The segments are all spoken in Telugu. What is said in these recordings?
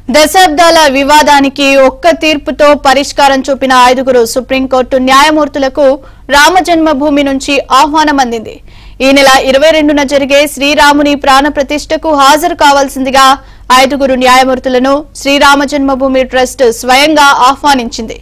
దశాబ్దాల వివాదానికి ఒక్క తీర్పుతో పరిష్కారం చూపిన 5గురు సుప్రీంకోర్టు న్యాయమూర్తులకు రామజన్మభూమి నుంచి ఆహ్వానం అందింది. ఈ నెల 22న జరిగే శ్రీరాముని ప్రాణ ప్రతిష్టకు హాజరు కావాల్సిందిగా 5గురు న్యాయమూర్తులను శ్రీరామజన్మభూమి ట్రస్ట్ స్వయంగా ఆహ్వానించింది.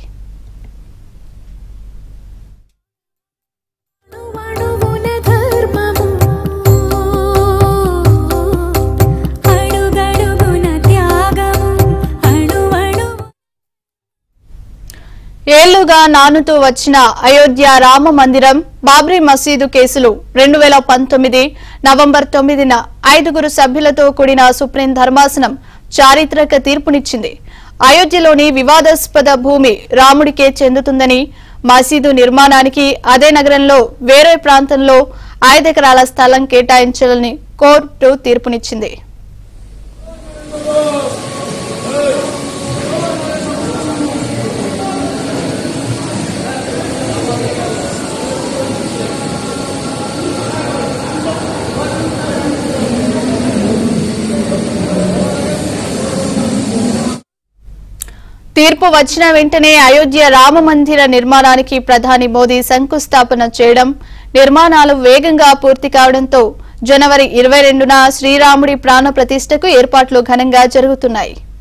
ఏళ్లుగా నానుతూ వచ్చిన అయోధ్య రామ మందిరం, బాబ్రీ మసీదు కేసులు 2019 నవంబర్ 9న 5గురు సభ్యులతో కూడిన సుప్రీం ధర్మాసనం చారిత్రక తీర్పునిచ్చింది. అయోధ్యలోని వివాదాస్పద భూమి రాముడికే చెందుతుందని, మసీదు నిర్మాణానికి అదే నగరంలో వేరే ప్రాంతంలో 5 ఎకరాల స్థలం కేటాయించాలని కోర్టు తీర్పునిచ్చింది. తీర్పు వచ్చిన వెంటనే అయోధ్య రామ మందిర నిర్మాణానికి ప్రధాని మోదీ శంకుస్థాపన చేయడం, నిర్మాణాలు వేగంగా పూర్తి కావడంతో జనవరి 22న శ్రీరాముడి ప్రాణ ప్రతిష్టకు ఏర్పాట్లు ఘనంగా జరుగుతున్నాయి.